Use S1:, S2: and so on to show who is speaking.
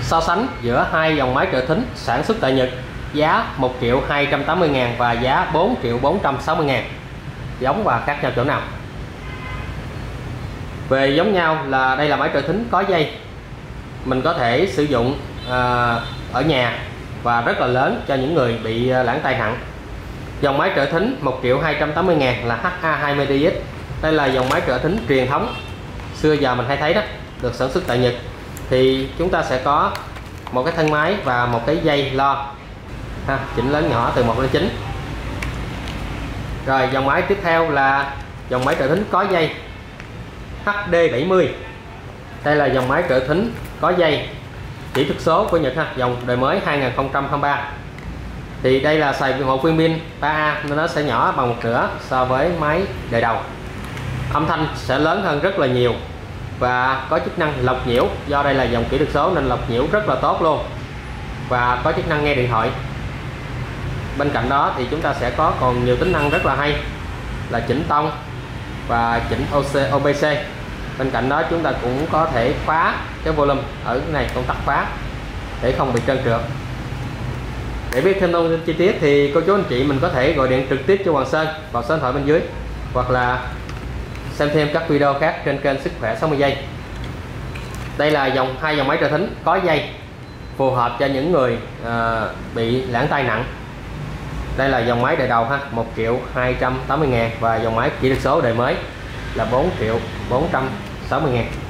S1: So sánh giữa hai dòng máy trợ thính sản xuất tại Nhật giá 1.280.000 và giá 4.460.000. Giống và khác nhau chỗ nào? Về giống nhau là đây là máy trợ thính có dây, mình có thể sử dụng ở nhà và rất là lớn cho những người bị lãng tai nặng. Dòng máy trợ thính 1.280.000 là HA20DX. Đây là dòng máy trợ thính truyền thống xưa giờ mình hay thấy đó, được sản xuất tại Nhật. Thì chúng ta sẽ có một cái thân máy và một cái dây lo chỉnh lớn nhỏ từ 1 đến 9. Rồi dòng máy tiếp theo là dòng máy trợ thính có dây HD70. Đây là dòng máy trợ thính có dây kỹ thuật số của Nhật dòng đời mới 2023. Thì đây là xài một viên pin 3A nên nó sẽ nhỏ bằng 1/2 so với máy đời đầu. Âm thanh sẽ lớn hơn rất là nhiều và có chức năng lọc nhiễu, do đây là dòng kỹ thuật số nên lọc nhiễu rất là tốt luôn, và có chức năng nghe điện thoại. Bên cạnh đó thì chúng ta sẽ có còn nhiều tính năng rất là hay là chỉnh tông và chỉnh OBC. Bên cạnh đó chúng ta cũng có thể khóa cái volume ở cái này, công tắc khóa để không bị trơn trượt. Để biết thêm thông tin chi tiết thì cô chú anh chị mình có thể gọi điện trực tiếp cho Hoàng Sơn vào số điện thoại bên dưới, hoặc là xem thêm các video khác trên kênh Sức Khỏe 60 giây. Đây là hai dòng máy trợ thính có dây phù hợp cho những người bị lãng tai nặng. Đây là dòng máy đời đầu 1.280.000 và dòng máy kỹ thuật số đời mới là 4.460.000.